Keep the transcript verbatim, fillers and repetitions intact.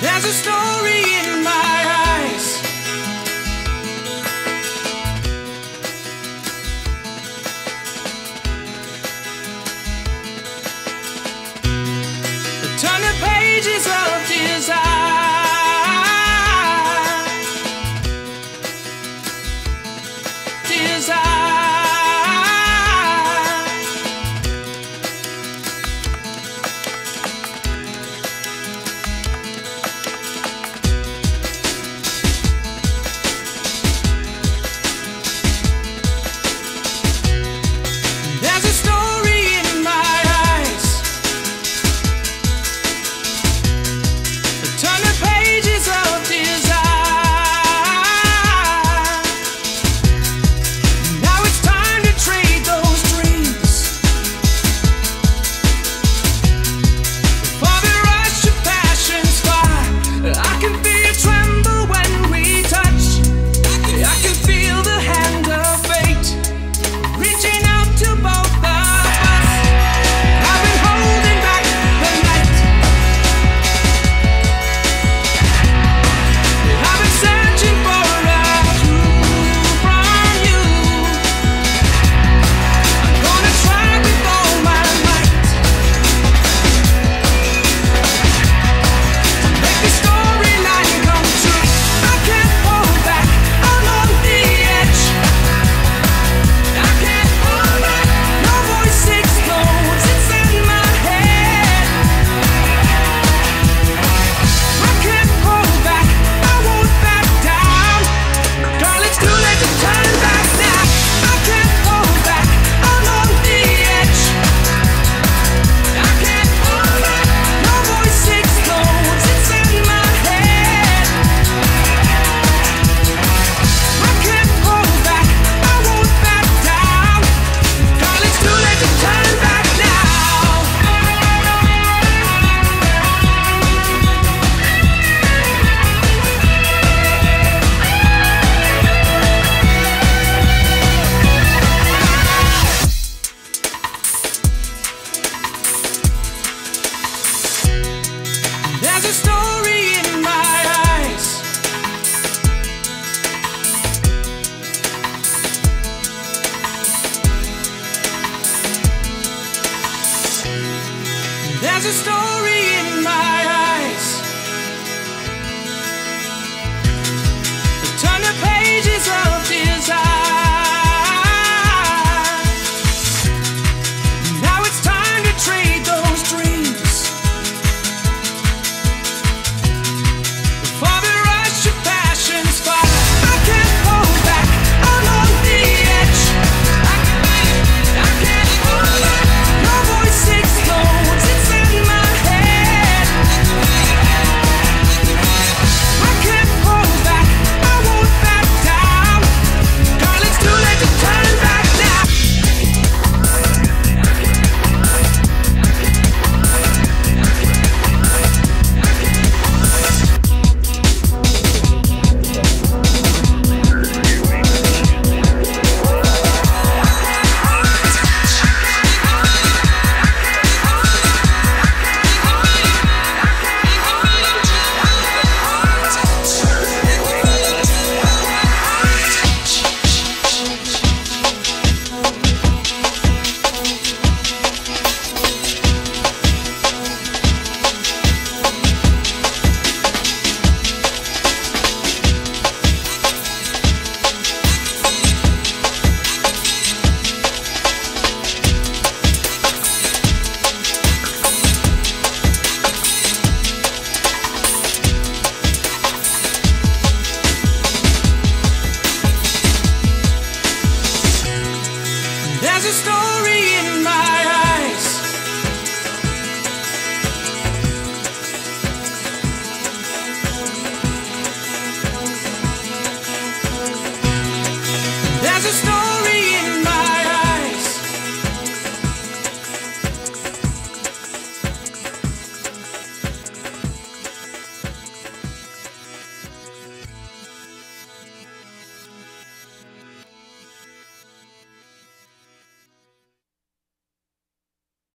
There's a story in my eyes. Turn the pages of desire, desire. There's a story in my eyes. Turn the pages of desire. Now it's time to trade those dreams for the rush of passion's fire. I can feel you tremble when we touch. I can feel the hand of fate reaching out to both of us. I've been holding back the night. I've been searching for a clue from you. I'm gonna try with all my might to make the storyline come true. I can't hold back, I'm on the edge. I can't hold back, no voice explodes, it's in my head. I can't hold back, I won't back down. Girl, it's too late to turn back now. I can't hold back, I'm on the edge. I can't hold back, no voice explodes, it's in my head. I can't hold back, I won't back down. Girl, it's too late to turn back now. There's a story in my eyes. There's a story in my eyes. Turn the pages of desire. Now it's time to trade those dreams for the rush of passion's fire. I can't hold back, I'm on the edge. I can't hold back, no voice explodes, it's in my head. I can't hold back, I won't back down. Girl, it's too late to turn back now. There's a story in my eyes. There's a story.